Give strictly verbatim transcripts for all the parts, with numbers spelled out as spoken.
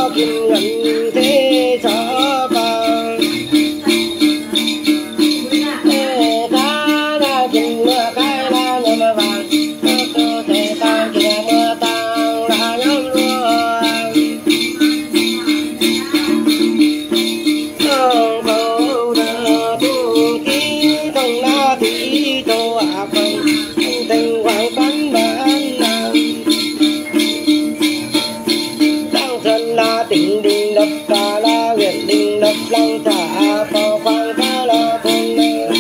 kim ngân thế gió vàng ta ra kim mưa cái la nhầm vàng cơ thể ta kia mưa tang là nhóm luôn không cầu đờ tu ký không na thì tô à không tình hoàng cánh bán nàng đang thân là tình đình đập cả la huyện đình đập lăng trả phò phang ta là thôn nè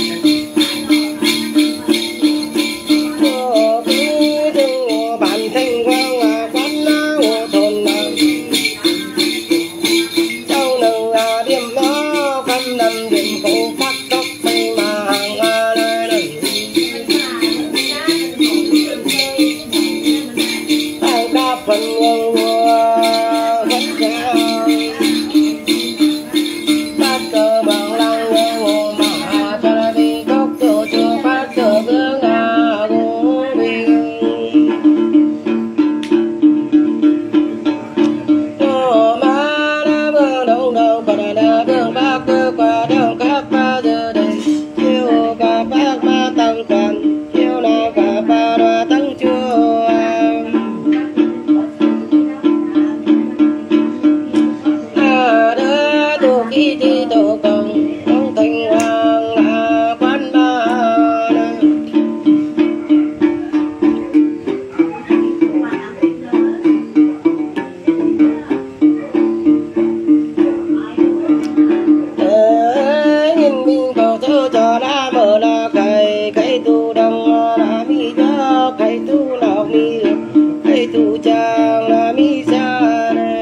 ô cứ thương bản thanh quang à quán lá ô thôn nàng châu nâng à điểm nó khăn nằm điểm cổ phát tóc tay mà hàng à nơi này tay đa phần ngang vua hết ra bát cờ bằng lăng nghe ngô mà cho là đi cốc chỗ chưa phát cờ gương à gỗ bình ô mà đã vương đông đâu còn đã vương bác cơ qua đông các ba giờ đây chiều cả bác ma tăng toàn chiều nào cả ba đoà tăng chua à đỡ tu ký thi tổ công ông thành hoàng là quán ba ê nhìn mình cầu thơ cho đã mở là cây cây tu đông là mi gió cây tu nào mi cây tu chàng là mi xa nè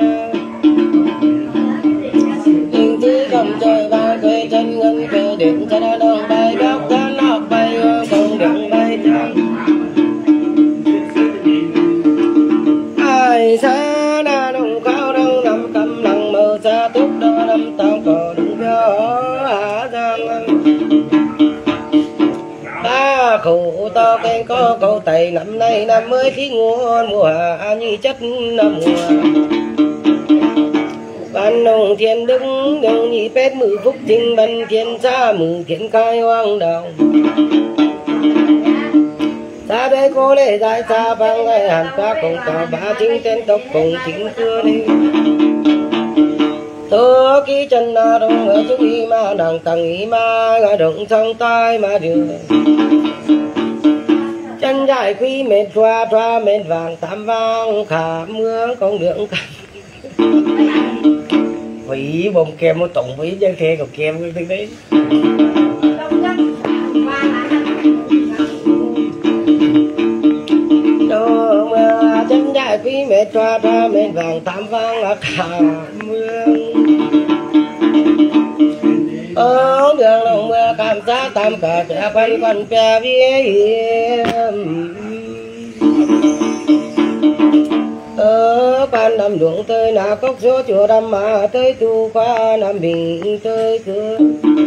nhưng chỉ cầm trời ba cây chân ngân cây điện cho nó đông bay góc cho nó bay không điện bay trăng ai xa na đông cao đông nằm cầm lặng mờ xa túc đó năm tao cờ đừng gió hạ giang ta khổ to cây có câu tẩy năm nay năm mới thi nguồn mùa hạ như chất năm mùa ban nông thiên đứng đường nhị pết mười phúc trình bần thiên xa mười thiên khai hoang đồng xa đây cô lệ dài xa vang ngày hàn qua cùng cả ba chính tên tộc cùng chính cưa đi tớ ký chân na đông ở chỗ y ma nàng tầng y ma ngã động trong tai mà đường chân dài quý mệt xoa xoa mệt vàng tám vang khả mưa con đường vị bông kem một tổng vị dân khe còn kem cái thứ đấy đồ mà chân dài quý mệt xoa xoa mệt vàng tám vang là khả mưa ở đường lòng mưa cảm giác tam cả trẻ quanh quanh phe viết ở quan nằm ruộng tơi nà cốc số chùa đâm mà tới tu qua nằm bình tơi cửa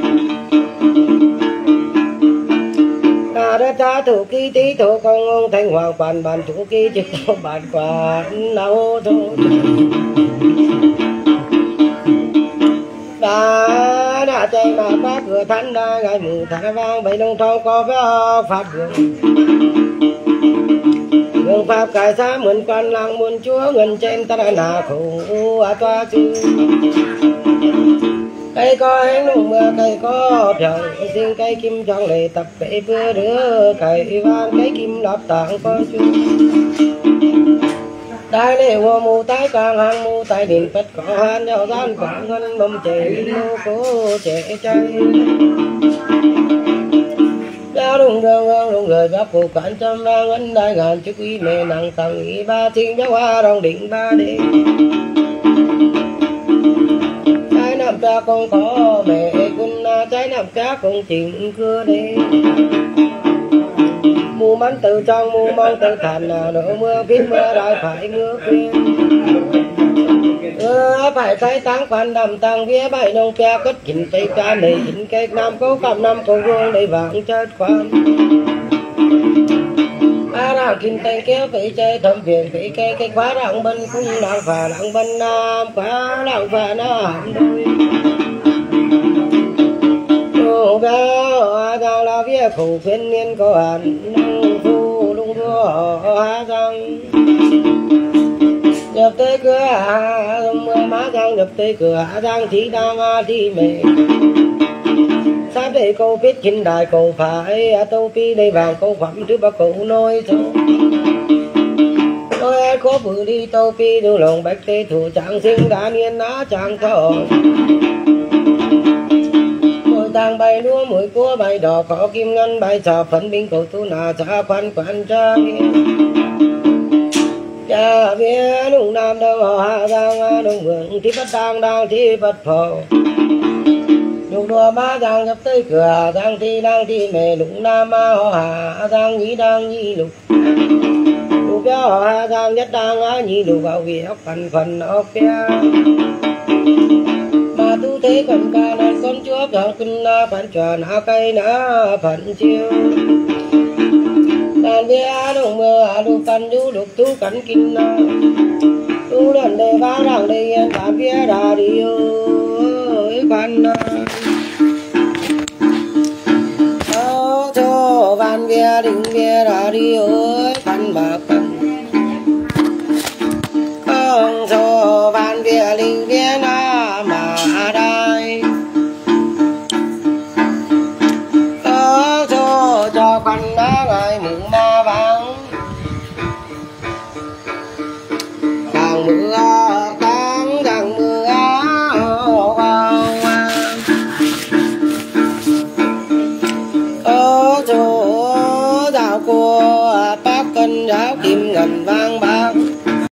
ta đã trả thủ ký tí thủ công ông thanh hoàng quản bàn thủ ký chứ có bàn quản nào thôi đã đã chạy mà phát vừa thánh đa ngày mù thả vang bảy nông thôn có với pháp đường đường pháp cải xa mượn quan làng muôn chúa ngân trên ta đã nà khổ à toa chư cây có hén nung mưa cây có trời xin cây kim trong lệ tập bể vừa đứa cây vang cây kim lọp tạng con chú đại lễ hoa mù tái càng hàng mù tại điện phật có han nhau gian quảng ngân bông trẻ mù cố trẻ trai đã đúng đường hương đúng lời bác phụ cảnh trăm vang ấn đại ngàn chữ quý mẹ nặng tầng ý ba thiên giáo hoa đồng định ba đế trái năm cha con có mẹ quân trái năm cha con chuyện cưa đế mù mắn từ trong mù mong từ thành là đổ mưa phía mưa đại phải mưa khuyên ơ phải thấy táng quan đầm tăng vía bảy nông phe cất chỉnh tây ca này chỉnh cây nam cố cầm năm cầu vương để vàng chết quan ba đang kim tay kéo bị chơi thầm phiền bị cây cây khóa đang bên cũng đang phà đang bên nam khóa đang phà nam đôi ô cao đang là phía khổ phiên niên có hẳn năng phu lung đua hóa răng nhập tới cửa hạ mưa má răng nhập tới cửa hạ răng chỉ đang đi mẹ sắp đây câu biết kinh đại câu phải tâu pi đây vàng câu phẩm thứ ba câu nói thôi nói có bự đi tâu pi đưa lòng bạch tê thủ chẳng sinh đã niên ná chẳng có môi tàng bay đua mũi cua bay đỏ có kim ngân bay trò phấn binh cầu tu nà cha quan quan cha cha biết đúng nam đâu họ giang đúng vượng thì bất đang đang thì bất phò lục đùa ba giang nhập tới cửa giang thi đang thi mẹ lục nam ma họ hà giang nhí đang nhí lục lục béo họ hà giang nhất đang á nhí lục vào vì ốc phần phần ốc béo mà tu thế còn ca nên con chúa giang kinh na phần tròn á cây na phần chiêu đàn bia đồng mưa lục phần du lục tu cắn kinh na tu lần đề ba đang đề yên đàn bia đà đi ơi quan van bia đinh bia ra đi ơi pan bạc pan không cho van bia đinh bia na mà đây có cho cho pan na ngày mùng ma vắng càng mưa càng càng mưa của bác cân giáo kim ngân vang bạc